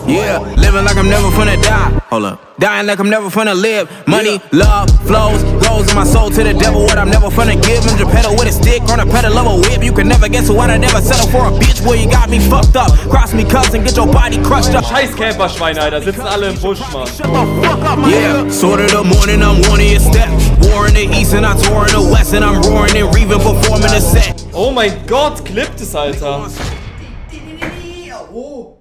Yeah, living like I'm never finna die. Hold up. Dying like I'm never finna live. Money, love, flows, goes in my soul to the devil. What I'm never finna give him. The pedal with a stick on a pedal of a whip. You can never guess what I never settle for a bitch. Where you got me fucked up. Cross me cousin, get your body crushed up. Scheiß Camperschweine, Alter. Sitzen alle im Busch, Mann. Yeah, sort of the morning, I'm warning your step. War in the east and I tore in the west. And I'm roaring and reaving, performing the set. Oh mein Gott, klippt es, Alter. Oh.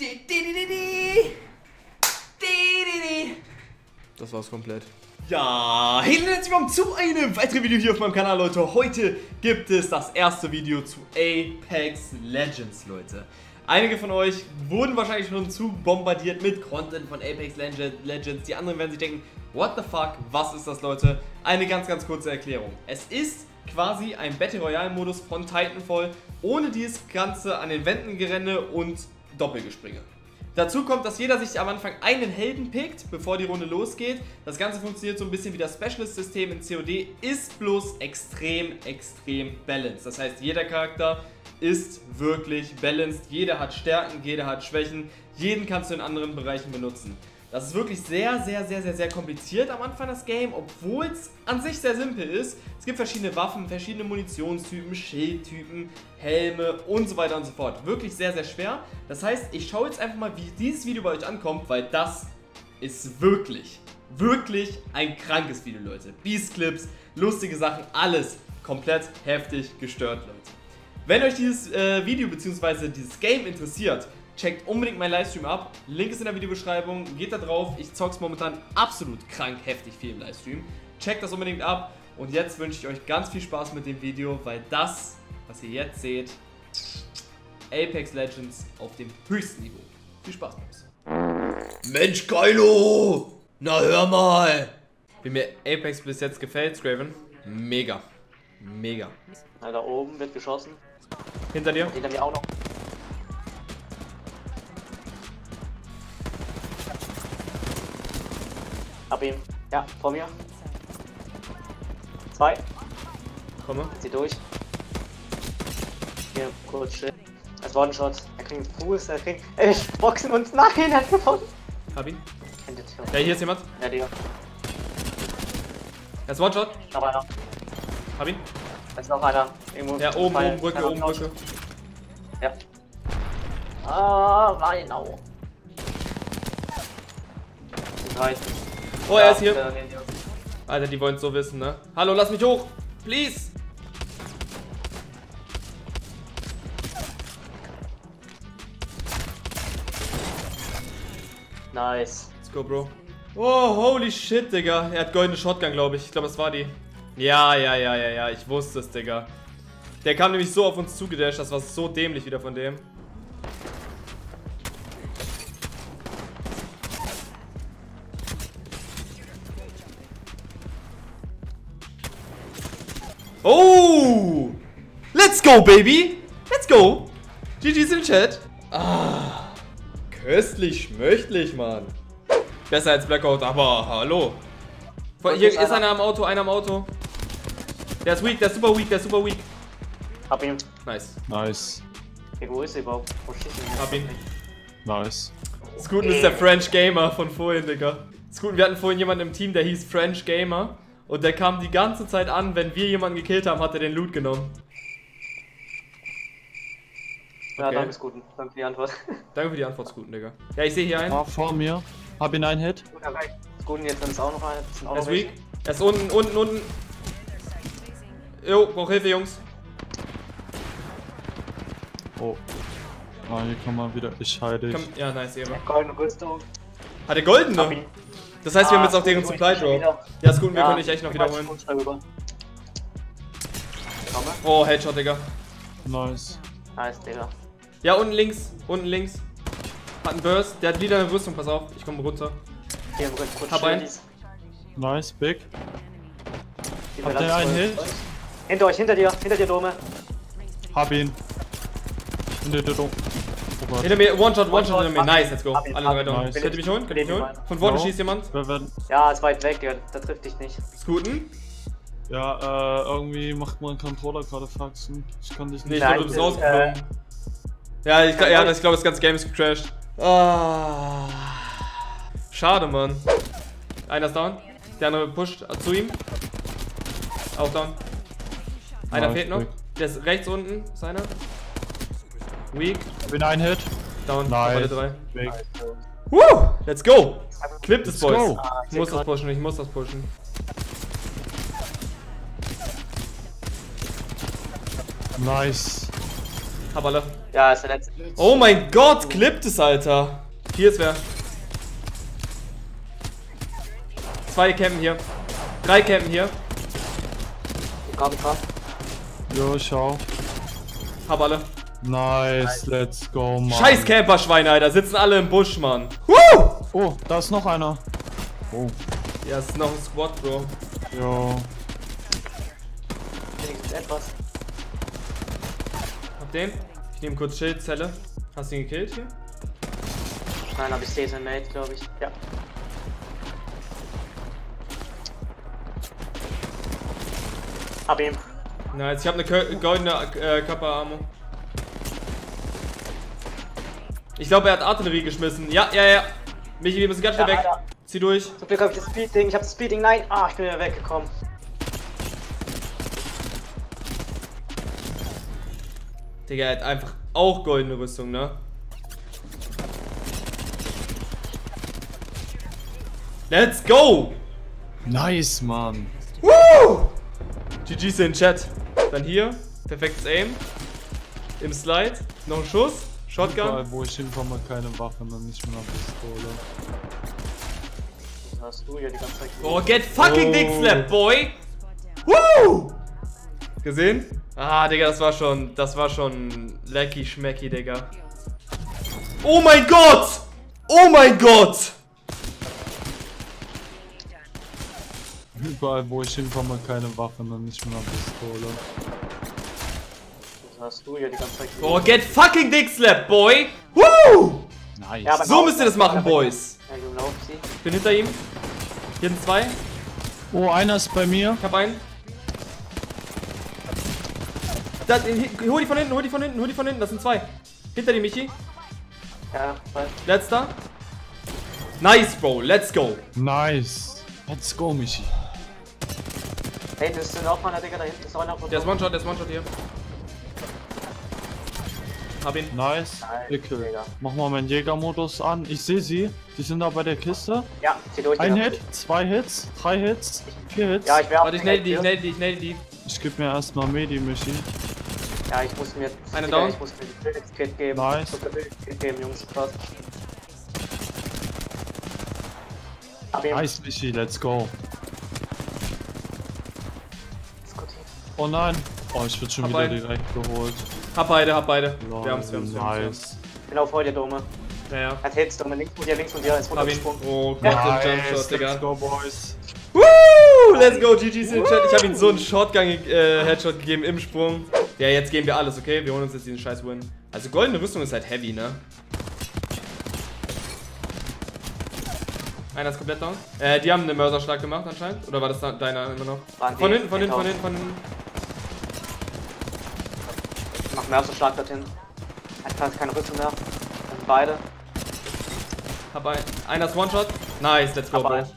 Das war's komplett. Ja, hey Leute, herzlich willkommen zu einem weiteren Video hier auf meinem Kanal, Leute. Heute gibt es das erste Video zu Apex Legends, Leute. Einige von euch wurden wahrscheinlich schon zu bombardiert mit Content von Apex Legends. Die anderen werden sich denken, what the fuck, was ist das, Leute? Eine ganz kurze Erklärung. Es ist quasi ein Battle Royale Modus von Titanfall, ohne dieses Ganze an den Wänden Gerenne und Doppelgespringe. Dazu kommt, dass jeder sich am Anfang einen Helden pickt, bevor die Runde losgeht. Das Ganze funktioniert so ein bisschen wie das Specialist-System in COD, ist bloß extrem balanced. Das heißt, jeder Charakter ist wirklich balanced, jeder hat Stärken, jeder hat Schwächen, jeden kannst du in anderen Bereichen benutzen. Das ist wirklich sehr kompliziert am Anfang, das Game, obwohl es an sich sehr simpel ist. Es gibt verschiedene Waffen, verschiedene Munitionstypen, Schildtypen, Helme und so weiter und so fort. Wirklich sehr schwer. Das heißt, ich schaue jetzt einfach mal, wie dieses Video bei euch ankommt, weil das ist wirklich ein krankes Video, Leute. Beast-Clips, lustige Sachen, alles komplett heftig gestört, Leute. Wenn euch dieses Video bzw. dieses Game interessiert, checkt unbedingt meinen Livestream ab. Link ist in der Videobeschreibung. Geht da drauf. Ich zock's momentan absolut krank heftig viel im Livestream. Checkt das unbedingt ab. Und jetzt wünsche ich euch ganz viel Spaß mit dem Video, weil das, was ihr jetzt seht, Apex Legends auf dem höchsten Niveau. Viel Spaß mit. Mensch, Geilo! Na hör mal! Wie mir Apex bis jetzt gefällt, Scraven. Mega. Da oben wird geschossen. Hinter dir. Hinter mir auch noch. Hab ihn. Ja, vor mir. 2. Komme. Zieh durch. Hier, kurz still. Das war ein Shot. Er kriegt einen Fuß, er kriegt. Boxen uns. Nein, er hat gewonnen. Hab ihn. Hinter dir. Ja, hier ist jemand. Ja, Digga. Das ist One-Shot. Noch einer. Hab ihn. Da ist noch einer. Irgendwo. Ja, oben, Brücke. Ja. Ah, genau. Oh, er ist hier. Alter, die wollen es so wissen, ne? Hallo, lass mich hoch. Please. Nice. Let's go, Bro. Oh, holy shit, Digga. Er hat goldene Shotgun, glaube ich. Ich glaube, das war die. Ja. Ich wusste es, Digga. Der kam nämlich so auf uns zugedasht. Das war so dämlich wieder von dem. Oh! Let's go, baby! Let's go! GG's im Chat. Ah, köstlich, schmöchtlich, Mann. Besser als Blackout, aber hallo. Hier ist einer am Auto, Der ist weak, der ist super weak. Hab ihn. Nice. Okay, wo ist er überhaupt? Wo schießt er? Hab ihn. Nice. Scooten ist der French Gamer von vorhin, Digga. Scooten, wir hatten vorhin jemanden im Team, der hieß French Gamer. Und der kam die ganze Zeit an, wenn wir jemanden gekillt haben, hat er den Loot genommen. Ja, Okay. danke, Scooten. Danke für die Antwort. Danke für die Antwort, Scooten, Digga. Ja, ich sehe hier einen. Ah, vor mir. Hab ihn einen Hit. Scooten, jetzt ist auch noch einer. Er ist weak. Er ist unten. Jo, brauch Hilfe, Jungs. Oh. Ah, hier kann man wieder. Ich heile dich. Ja, nice, Ehre. Goldene Rüstung. Hat er goldene? Das heißt, wir haben jetzt auch deren Supply Drop. Ja, ist gut, wir können dich echt noch wiederholen. Oh, Headshot, Digga. Nice. Nice, Digga. Ja, unten links. Hat einen Burst. Der hat wieder eine Rüstung, pass auf. Ich komme runter. Hier, kurz Hab einen. Nice, big. Habt ihr einen Hit? Hinter euch, hinter dir, Dome. Hab ihn. Hinter dir, Dome. Oh Gott. Hinter mir, One-Shot hinter mir. Nice, let's go. Hab ihn, Alle drei down. nice. Könnt ihr mich holen? Von vorne schießt jemand. Wir werden. Ja, ist weit weg, da trifft dich nicht. Scooten? Ja, irgendwie macht mein Controller gerade Faxen. Ich kann dich Nee, nicht. ich glaube, du bist rausgeflogen. Ja, ich glaube, das ganze Game ist gecrashed. Ah. Schade, Mann. Einer ist down. Der andere pusht zu ihm. Auch down. Einer fehlt noch. Der ist rechts unten. Ist einer. Weak. Bin ein Hit. Down. Nice. Alle drei. Weg. Woo! Let's go! Clip des Boys. go. Ich muss das pushen, ich muss das pushen. Nice. Hab alle. Ja, ist der letzte. Oh mein Gott, clippt es, Alter. Hier ist wer. 2 campen hier. 3 campen hier. Komm. Jo, schau. Hab alle. Nice, let's go, Mann. Scheiß Camper-Schweine, Alter. Sitzen alle im Busch, Mann. Woo! Oh, da ist noch einer. Oh. Ja, es ist noch ein Squad, Bro. Jo. Wenigstens etwas. Hab den. Ich nehme kurz Schildzelle. Hast du ihn gekillt hier? Nein, aber ich sehe sein Mate, glaube ich. Ja. Hab ihn. Nice, ich habe eine goldene Körperarmor. Ich glaube, er hat Artillerie geschmissen. Ja. Michi, wir müssen ganz schnell Ja, weg. Alter. Zieh durch. Zum Glück habe ich das Speeding. Ich habe das Speeding. Nein. Ah, ich bin wieder weggekommen. Digga, er hat einfach auch goldene Rüstung, ne? Let's go! Nice, Mann. Woo! GG's in Chat. Dann hier, perfektes Aim. Im Slide, noch ein Schuss. Shotgun. Überall, wo ich hinkomme, keine Waffen und nicht mehr eine Pistole. Was hast du hier die ganze Zeit? Oh, get fucking dick slapped, boy! Woo! Gesehen? Ah, Digga, das war schon lecky schmecky, Digga. Oh mein Gott! Oh mein Gott! Überall, wo ich hinkomme, keine Waffen und nicht mehr eine Pistole. Was hast du hier die ganze Zeit? Oh, get fucking dick slapped, boy! Woo! Nice. Ja, aber So müsst ihr das machen, Boys. Ja, du laufst sie. Ich bin hinter ihm. Hier sind 2. Oh, einer ist bei mir. Ich hab einen. Hol die von hinten, das sind 2. Hinter dir, Michi. Ja, weiß. Letzter. Nice, Bro, let's go. Nice. Let's go, Michi. Da hinten ist noch mal, Digga, da hinten ist auch einer. Der ist One-Shot hier. Hab ihn. Nice. Dicke. Digga. Mach mal meinen Jägermodus an. Ich sehe sie. Die sind da bei der Kiste. Ja, zieh durch. Ein Digga. Hit, 2 Hits, 3 Hits, 4 Hits. Ja, ich werde. Warte, ich nade die. Ich geb mir erstmal Medi, Michi. Ja, ich muss mir. Eine Digga, down. Ich muss mir die Phoenix-Kit geben. Nice. Ich muss mir die Phoenix-Kit geben, Jungs. Krass. Hab ihn. Nice, Michi, let's go. Ist gut hier. Oh nein. Oh, ich wird schon Hab wieder einen. direkt geholt. Hab beide. Lol, Wir haben's. Nice. Genau vor dir, Dome. Ja. Hat Hits, Dome. Links von dir, ist Hab ihn. runtergesprungen. Oh Gott, der Nice, Jumpshot, Digga. let's go, boys. Woo! Let's go, GG's in den Chat. Ich hab ihm so einen Shotgun-Headshot gegeben im Sprung. Ja, jetzt geben wir alles, okay? Wir holen uns jetzt diesen scheiß Win. Also goldene Rüstung ist halt heavy, ne? Einer ist komplett down. Die haben einen Mörserschlag gemacht anscheinend. Oder war das deiner immer noch? Von hinten. Ich mach Mörserschlag dorthin. Hat keine Rüstung mehr. Das sind beide. Hab einer ist One-Shot. Nice, let's go, Aber Bro.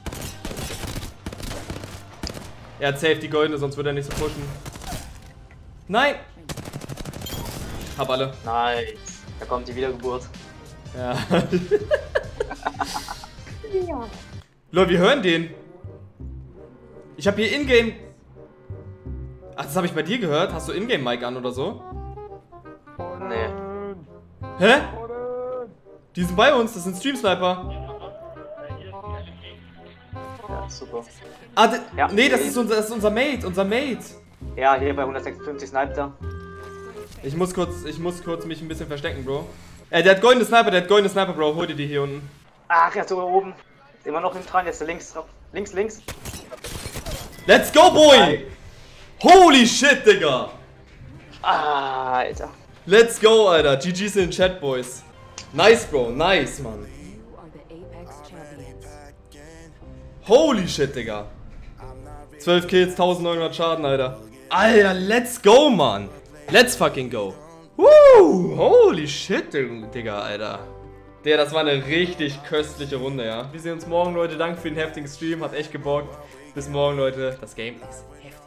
Er hat safe die goldene, sonst würde er nicht so pushen. Nein! Hab alle. Nice. Da kommt die Wiedergeburt. Ja. Lol, wir hören den. Ich habe hier Ingame. Ach, das habe ich bei dir gehört. Hast du Ingame-Mic an oder so? Nee. Hä? Die sind bei uns, das sind Stream-Sniper. Ja, super. Ah, Ja. nee, das ist unser Mate, Ja, hier bei 156 sniped er. Ich muss kurz mich ein bisschen verstecken, Bro. Der hat goldene Sniper, Bro. Hol dir die hier unten. Ach, er ist so oben. Ist immer noch hinten dran, jetzt links drauf. Links. Let's go, Boy! Holy shit, Digga! Ah, Alter. Let's go, Alter. GG's in den Chat, Boys. Nice, Bro. Nice, Mann. Holy shit, Digga. 12 Kills, 1900 Schaden, Alter. Alter, let's go, Mann. Let's fucking go. Woo! Holy shit, Digga, Alter. Der, das war eine richtig köstliche Runde, ja. Wir sehen uns morgen, Leute. Danke für den heftigen Stream. Hat echt gebockt. Bis morgen, Leute. Das Game ist heftig.